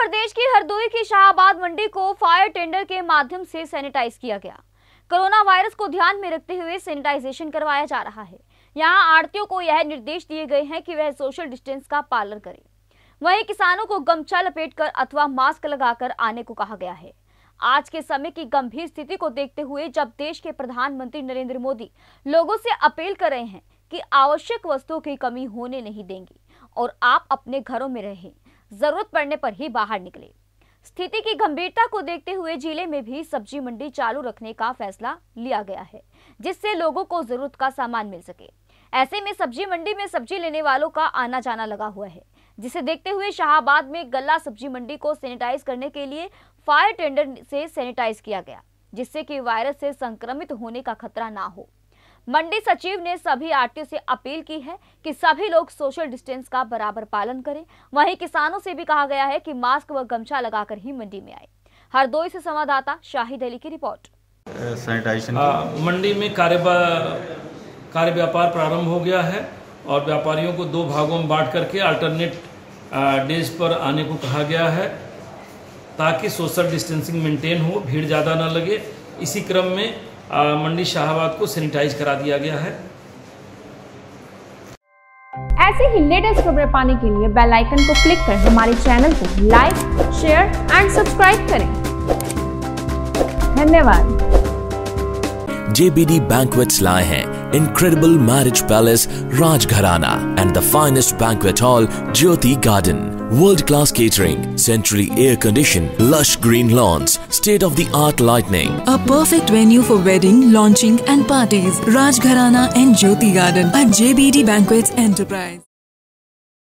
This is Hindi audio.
प्रदेश की हरदोई की शाहाबाद मंडी को फायर टेंडर के माध्यम से सैनिटाइज किया गया। कोरोना वायरस को ध्यान में रखते हुए सैनिटाइजेशन करवाया जा रहा है। यहां आढ़तियों को यह निर्देश दिए गए हैं कि वह सोशल डिस्टेंस का पालन करें। वहीं किसानों को गमछा लपेटकर अथवा मास्क लगाकर आने को कहा गया है। आज के समय की गंभीर स्थिति को देखते हुए जब देश के प्रधानमंत्री नरेंद्र मोदी लोगों से अपील कर रहे हैं कि आवश्यक वस्तुओं की कमी होने नहीं देंगे और आप अपने घरों में रहें, जरूरत पड़ने पर ही बाहर निकले। स्थिति की गंभीरता को देखते हुए जिले में भी सब्जी मंडी चालू रखने का फैसला लिया गया है, जिससे लोगों को जरूरत का सामान मिल सके। ऐसे में सब्जी मंडी में सब्जी लेने वालों का आना जाना लगा हुआ है, जिसे देखते हुए शाहाबाद में गल्ला सब्जी मंडी को सैनिटाइज करने के लिए फायर टेंडर से सैनिटाइज किया गया, जिससे कि वायरस से संक्रमित होने का खतरा ना हो। मंडी सचिव ने सभी आढ़तियों से अपील की है कि सभी लोग सोशल डिस्टेंस का बराबर पालन करें। वहीं किसानों से भी कहा गया है कि मास्क व गमछा लगाकर ही मंडी में आए। हरदोई से संवाददाता शाहिद अली की रिपोर्ट। सैनिटाइजेशन मंडी में कार्य व्यापार प्रारंभ हो गया है और व्यापारियों को 2 भागों में बांट करके अल्टरनेट डेज पर आने को कहा गया है, ताकि सोशल डिस्टेंसिंग मेंटेन हो, भीड़ ज़्यादा ना लगे। इसी क्रम में मंडी शाहाबाद को सैनिटाइज करा दिया गया है। ऐसे ही लेटेस्ट खबरें पाने के लिए बेल आइकन को क्लिक कर हमारे चैनल को लाइक, शेयर एंड सब्सक्राइब करें। धन्यवाद। JBD Banquets लाए हैं incredible marriage palace Rajgharana and the finest banquet hall Jyoti Garden. World-class catering, centrally air-conditioned, lush green lawns, state-of-the-art lighting. A perfect venue for wedding, launching and parties. Rajgharana and Jyoti Garden at JBD Banquets Enterprise.